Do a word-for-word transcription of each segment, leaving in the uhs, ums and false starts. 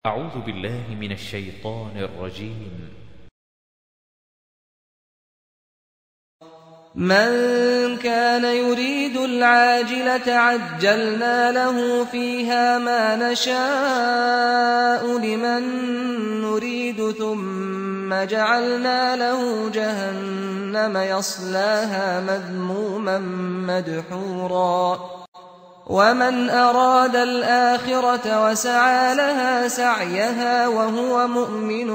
أعوذ بالله من الشيطان الرجيم. من كان يريد العاجلة عجلنا له فيها ما نشاء لمن نريد ثم جعلنا له جهنم يصلاها مذموما مدحورا ومن أراد الآخرة وسعى لها سعيها وهو مؤمن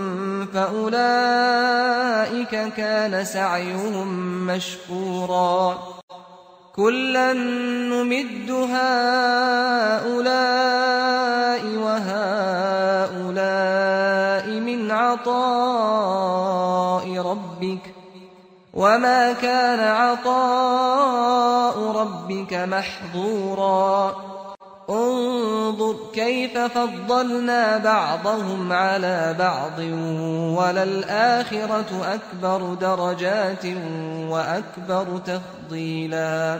فأولئك كان سعيهم مشكورا كلا نمد هؤلاء وهؤلاء من عطاء ربك وما كان عطاء ربك محظورا انظر كيف فضلنا بعضهم على بعض وللآخرة أكبر درجات وأكبر تفضيلا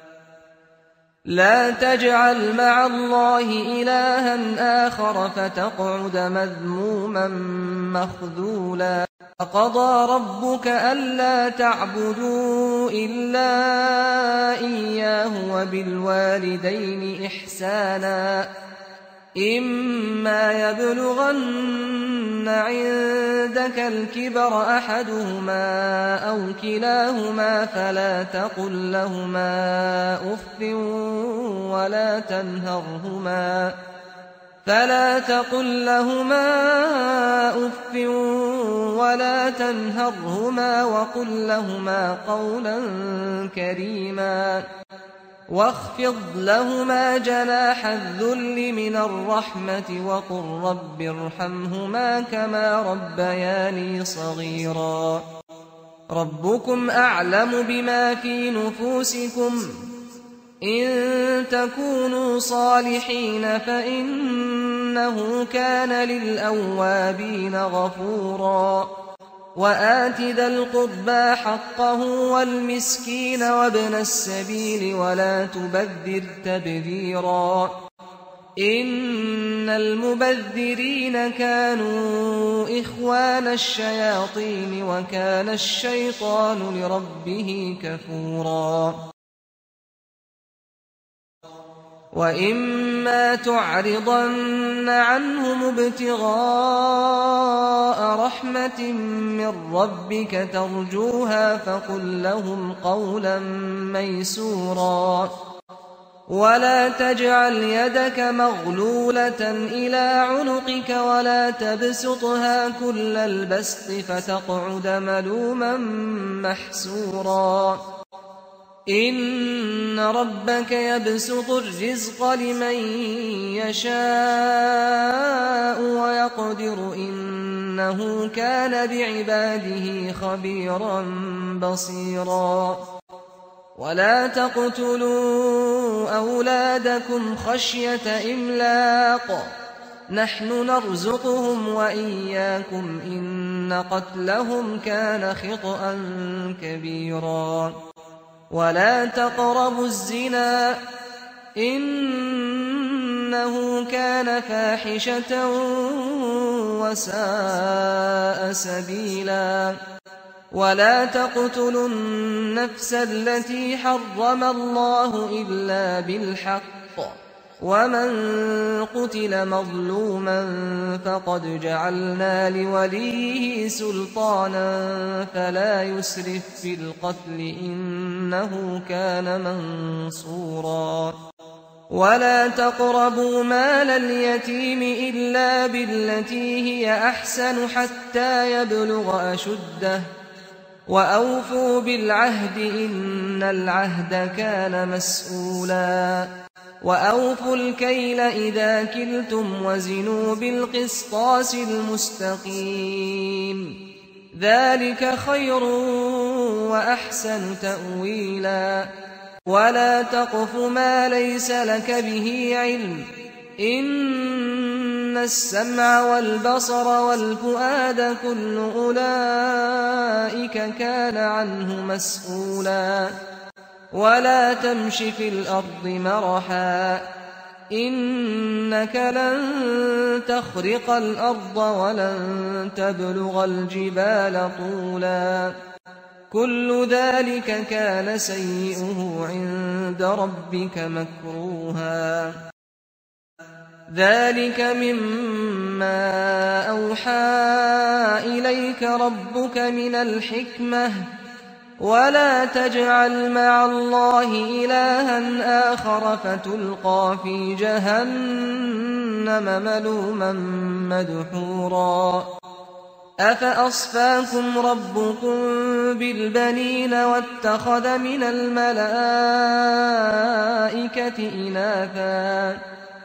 لا تجعل مع الله إلها آخر فتقعد مذموما مخذولا وقضى ربك ألا تعبدوا إلا إياه وبالوالدين إحسانا إما يبلغن عندك الكبر أحدهما أو كلاهما فلا تقل لهما أف ولا تنهرهما فلا تقل لهما أف ولا تنهرهما وقل لهما قولا كريما واخفض لهما جناح الذل من الرحمة وقل رب ارحمهما كما ربياني صغيرا ربكم أعلم بما في نفوسكم إن تكونوا صالحين فإنه كان للأوابين غفورا وآت ذا القربى حقه والمسكين وابن السبيل ولا تبذر تبذيرا إن المبذرين كانوا إخوان الشياطين وكان الشيطان لربه كفورا وإما تعرضن عنهم ابتغاء رحمة من ربك ترجوها فقل لهم قولا ميسورا ولا تجعل يدك مغلولة إلى عنقك ولا تبسطها كل البسط فتقعد ملوما محسورا إن ربك يبسط الرزق لمن يشاء ويقدر إنه كان بعباده خبيرا بصيرا ولا تقتلوا أولادكم خشية إملاق نحن نرزقهم وإياكم إن قتلهم كان خطأ كبيرا ولا تقربوا الزنا إنه كان فاحشة وساء سبيلا ولا تقتلوا النفس التي حرم الله إلا بالحق ومن قتل مظلوما فقد جعلنا لوليه سلطانا فلا يسرف في القتل إنه كان منصورا ولا تقربوا مال اليتيم إلا بالتي هي أحسن حتى يبلغ أشده وأوفوا بالعهد إن العهد كان مسؤولا وأوفوا الكيل إذا كلتم وزنوا بالقسطاس المستقيم ذلك خير وأحسن تأويلا ولا تقف ما ليس لك به علم إن السمع والبصر والفؤاد كل أولئك كان عنه مسؤولا ولا تمش في الأرض مرحا إنك لن تخرق الأرض ولن تبلغ الجبال طولا كل ذلك كان سيئه عند ربك مكروها ذلك مما أوحى إليك ربك من الحكمة ولا تجعل مع الله إلها آخر فتلقى في جهنم ملوما مدحورا أفأصفاكم ربكم بالبنين واتخذ من الملائكة إناثا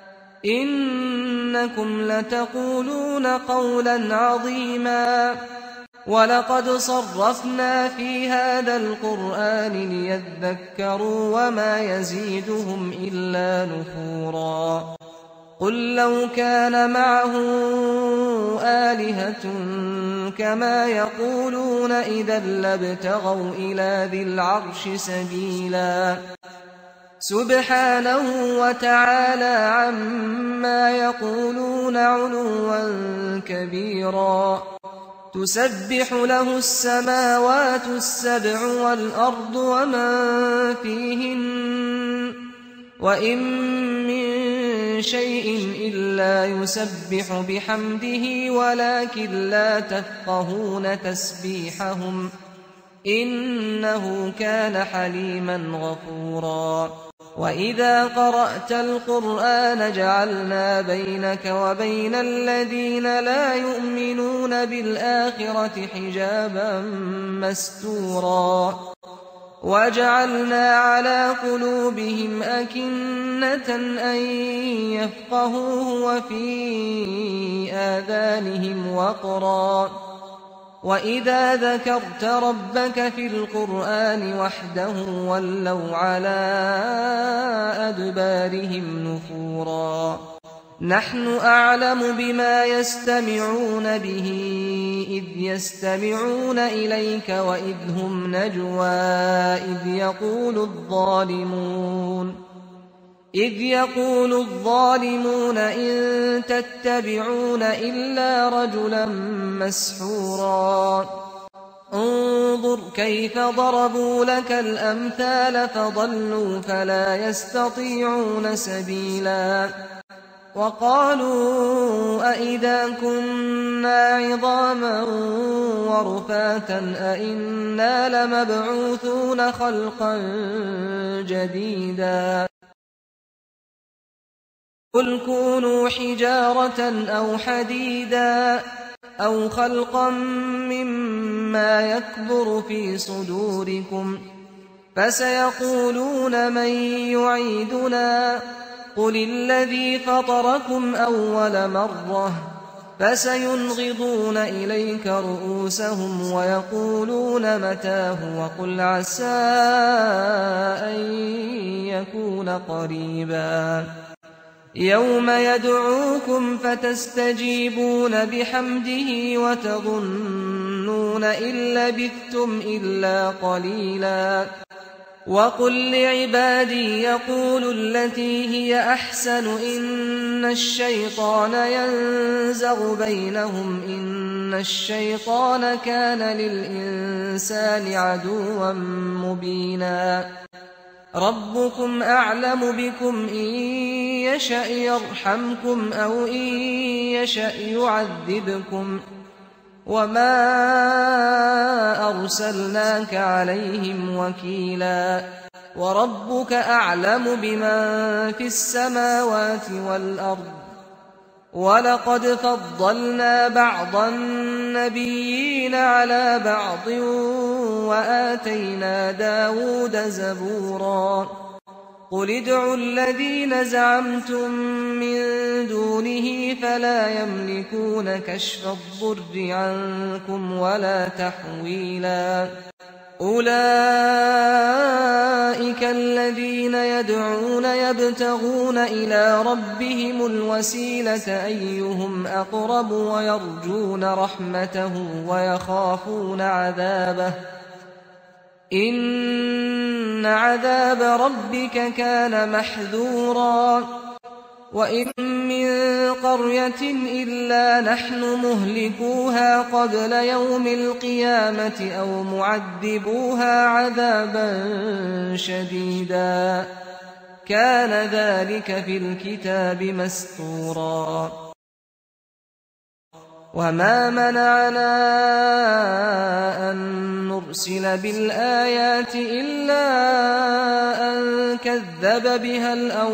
إنكم لتقولون قولا عظيما ولقد صرفنا في هذا القرآن ليذكروا وما يزيدهم إلا نفورا قل لو كان معه آلهة كما يقولون إذا لابتغوا إلى ذي العرش سبيلا سبحانه وتعالى عما يقولون علوا كبيرا تسبح له السماوات السبع والأرض ومن فيهن وإن من شيء إلا يسبح بحمده ولكن لا تفقهون تسبيحهم إنه كان حليما غفورا وإذا قرأت القرآن جعلنا بينك وبين الذين لا يؤمنون بالآخرة حجابا مستورا وجعلنا على قلوبهم أكنة أن يفقهوه وفي آذانهم وقرا وإذا ذكرت ربك في القرآن وحده ولوا على أدبارهم نفورا نحن أعلم بما يستمعون به إذ يستمعون إليك وإذ هم نجوى إذ يقول الظالمون إذ يقول الظالمون إن تتبعون إلا رجلا مسحورا انظر كيف ضربوا لك الأمثال فضلوا فلا يستطيعون سبيلا وقالوا أئذا كنا عظاما ورفاتا أئنا لمبعوثون خلقا جديدا قل كونوا حجارة أو حديدا أو خلقا مما يكبر في صدوركم فسيقولون من يعيدنا قل الذي فطركم أول مرة فسينغضون إليك رؤوسهم ويقولون متاه وقل عسى أن يكون قريبا يوم يدعوكم فتستجيبون بحمده وتظنون إن لبثتم إلا قليلا وقل لعبادي يقولوا التي هي أحسن إن الشيطان ينزغ بينهم إن الشيطان كان للإنسان عدوا مبينا ربكم أعلم بكم إن يشأ يرحمكم أو إن يشأ يعذبكم وما أرسلناك عليهم وكيلا وربك أعلم بمن في السماوات والأرض ولقد فضلنا بعض النبيين على بعض وآتينا داود زبورا قل ادعوا الذين زعمتم من دونه فلا يملكون كشف الضر عنكم ولا تحويلا أولئك الذين يدعون يبتغون إلى ربهم الوسيلة أيهم أقرب ويرجون رحمته ويخافون عذابه إن عذاب ربك كان محذورا وإن من قرية إلا نحن مهلكوها قبل يوم القيامة أو معذبوها عذابا شديدا كان ذلك في الكتاب مسطورا وما منعنا أن نرسل بالآيات إلا أن كذب بها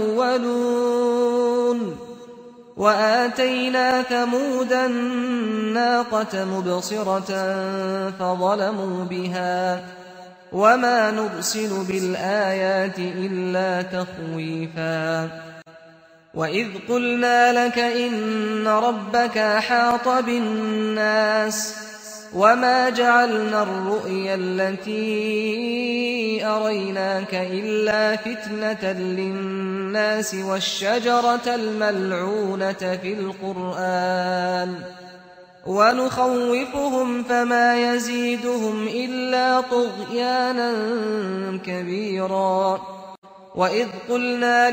الأولون وآتينا ثمود الناقة مبصرة فظلموا بها وما نرسل بالآيات إلا تخويفا وإذ قلنا لك إن ربك أحاط بالناس وما جعلنا الرؤيا التي أريناك إلا فتنة للناس والشجرة الملعونة في القرآن ونخوفهم فما يزيدهم إلا طغيانا كبيرا وإذ قلنا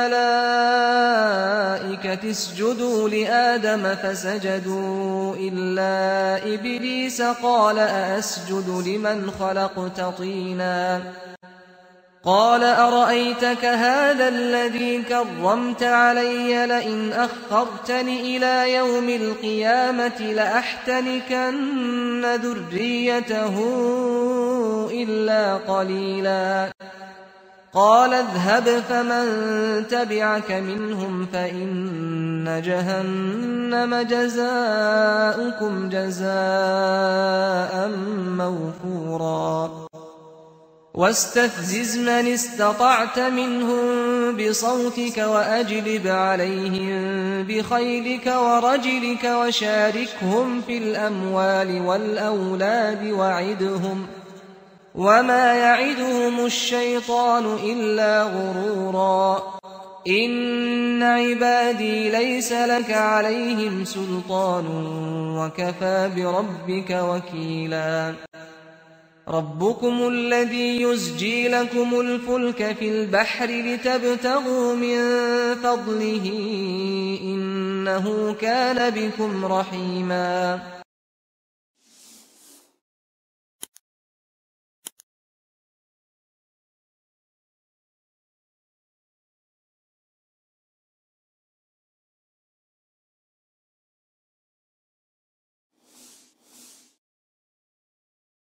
للملائكة اسجدوا لآدم فسجدوا إلا إبليس قال أأسجد لمن خلقت طينا قال أرأيتك هذا الذي كرمت علي لئن أخرتني إلى يوم القيامة لأحتنكن ذريته إلا قليلا قال اذهب فمن تبعك منهم فإن جهنم جزاؤكم جزاء موفورا واستفزز من استطعت منهم بصوتك وأجلب عليهم بخيلك ورجلك وشاركهم في الأموال والأولاد وعدهم وما يعدهم الشيطان إلا غرورا إن عبادي ليس لك عليهم سلطان وكفى بربك وكيلا ربكم الذي يزجي لكم الفلك في البحر لتبتغوا من فضله إنه كان بكم رحيما